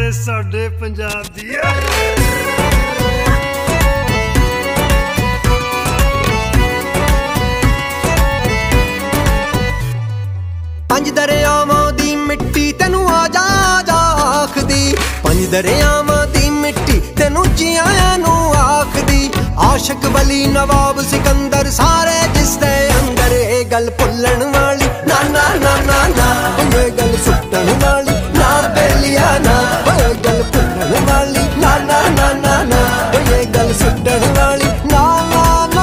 साडे पंजाब दी। पंज दरियावां दी मिट्टी तेनू आजा आजा आखदी, पंज दरियावां दी मिट्टी तेनू जियां नू आखदी। आशिक वली नवाब सिकंदर सारे जिसदे अंदर ए गल भुल्लण वाली ना ना ना ना ना, ये गल सुट्टण वाली ना बेलिया ना, ये गल भुल्लण वाली ना ना ना ना ना, ये गल सुट्टण वाली ना ना ना।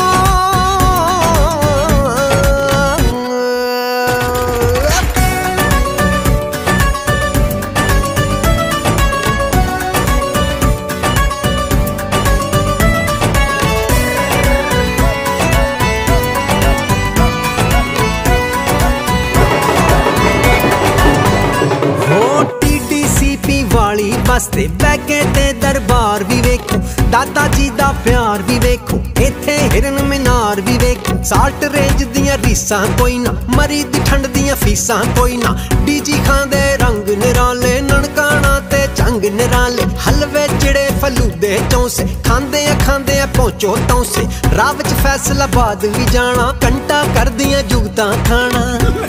बसते बैगे ते दरबार भी वेखो, दादा जी दा प्यार भी वेखो, इत्थे हिरन मीनार भी वेखो। साल्ट रेंज दियां रीसां कोई ना, मरी दी ठंड दियां फीसां कोई ना। डीजी खांदे रंग निराले, ननकाना ते चंग निराले। हलवे चिड़े फलूदे चौंसे, खांदे पहुंचो तौंसे। राह विच फैसलाबाद भी जाना, कंटा कर दियां जुगतां खाना।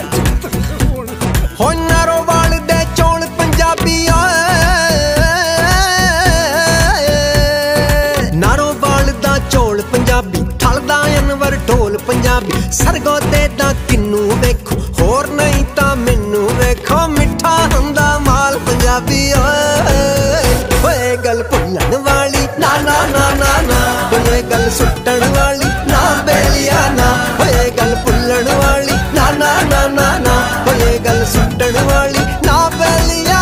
हो नारोवाल दे चौल पंजाबी चौल पंजाबी, ठलदा अनवर ढोल पंजाबी। सरगोदे दा किन्नू वेखो, होर नहीं तां मैनू वेखो। मिठा हुंदा माल पंजाबी ओए गल भुल्लण वाली ना ना ना ना ना, ओए गल सुट्टण वाली ना बेलिया ना, ओए गल भुल्लण वाली ना ना ना ना ना, ओए गल सुट्टण वाली ना बेलिया।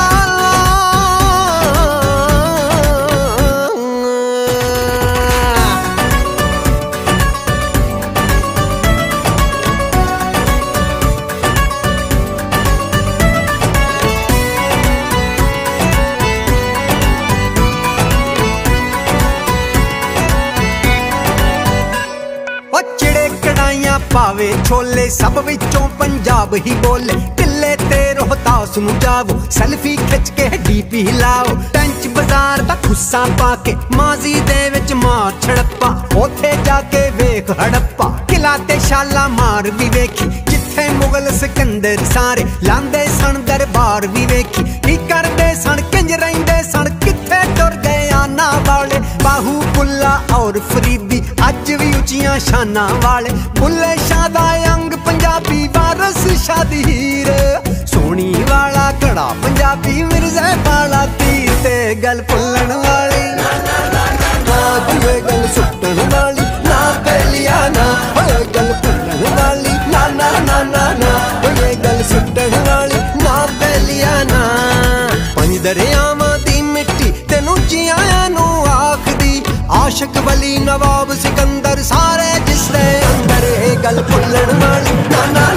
पावे छोले सब विचों पंजाब ही बोले, टिल्ले ते रोहतास नू जावो, सेल्फी खिच के डीपी लाओ। टंच बाजार दा खुस्सा पाके, माजी दे विच मार छड़प्पा, ओथे जाके वेख हड़प्पा। किला ते शाला मार भी वेखी, जिथे मुगल सिकंदर सारे लांदे सन दरबार भी वेखी। की करदे सन किंज रहिंदे सन, किथे टुर गए आना वाले। बाहू बुल्ला और फरीदी अज भी उचियां शाना वाले। बुल्ले शाह दा अंग पंजाबी, वारस शादी हीर। सोनी वाला कड़ा पंजाबी, मिर्ज़ा वाला तीर। ते गल भुल्लण वाली ना ना ना ना, दुए गल सुट्टण वाली ना बेलिया ना, ओए गल भुल्लण वाली ना ना ना ना ना, ओए गल सुट्टण वाली ना बेलिया ना। पंज दरियावां दी मिट्टी तेनू जियां नू आखदी। आशिक वली नवाब सिकंदर सारे जिसदे अंदर ए गल भुल्लण वाली ना ना